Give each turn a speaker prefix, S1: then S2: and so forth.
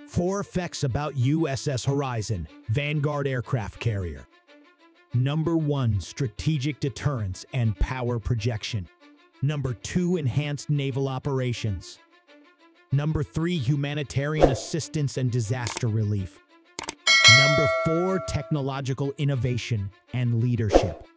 S1: 4 facts about USS Horizon Vanguard aircraft carrier. Number 1. Strategic deterrence and power projection. Number 2. Enhanced naval operations. Number 3. Humanitarian assistance and disaster relief. Number 4. Technological innovation and leadership.